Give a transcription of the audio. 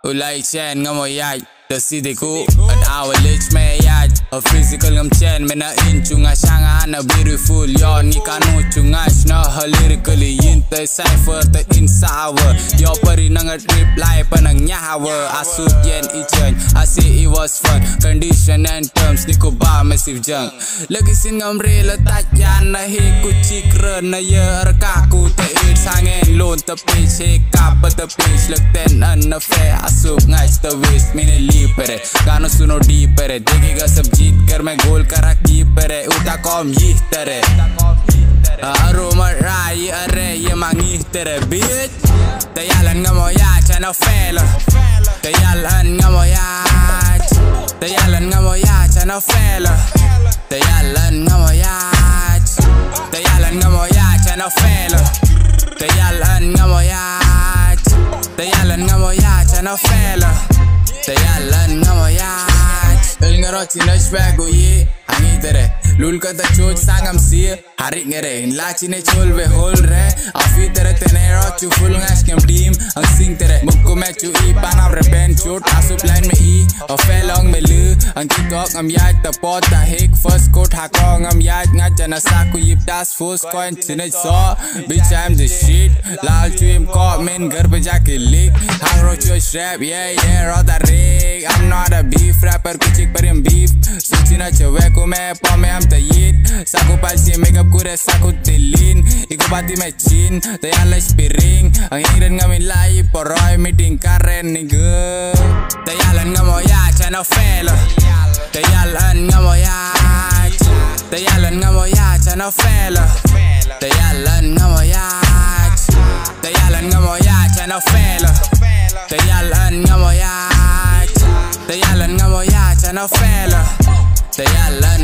Ulai chen ngam yach the city ku at our lich me yach a physical ngam chen mena in chunga shanga ana beautiful yo ni kanu chunga shna lyrically in the cipher the in sour yo pari nang reply panang nyawa asuk yen ichen I say it was fun condition and terms ni ko ba massive junk lagi sin ngam re la tajan na he ku chikren na ye ka ku te it sangen lon te page he kap te page lek ten an na fe asuk ngai the waste mine li pere गाना सुनो deep pere देखेगा सब जीत कर मैं गोल करा की pere उता कॉम ये तेरे aroma rai are ye mangi tere bitch Töyal ngamo yach ana fela Töyal ngamo yach Töyal ngamo yach ana fela Töyal ngamo yach Töyal ngamo yach ana fela Töyal ngamo yach Töyal ngamo yach ana fela Töyal ngamo yach Elngaro chinash bago ye angi tere lul ka ta choj sangam si hari ngere la chine chol ve hol re afi tere tenero chu full ngash kem team ang sing tere mukko me chu I panam re ben chot asu plan me I a felong me lu ang tikok ngam yach ta pot ta hik first coat ha ko ngam yach nga chana sa ku yip das full coin chine so bitch I'm the shit lal chu im ko men घर पे जाके lick hang ro chu rap yeah ro da rig I'm not a beef rapper kuch ik par beef suchina chwe ko me pa me am tayit Saku palsi makeup kure saku tilin Iku pati me chin Töyal spiring Ang ingren ngamin lai poroy meeting karen nigga Töyal ngamo yach ana fela Töyal ngamo yach Töyal ngamo yach ana fela Töyal ngamo yach Töyal ngamo yach ana fela Töyal ngamo yach Töyal ngamo yach ana fela Töyal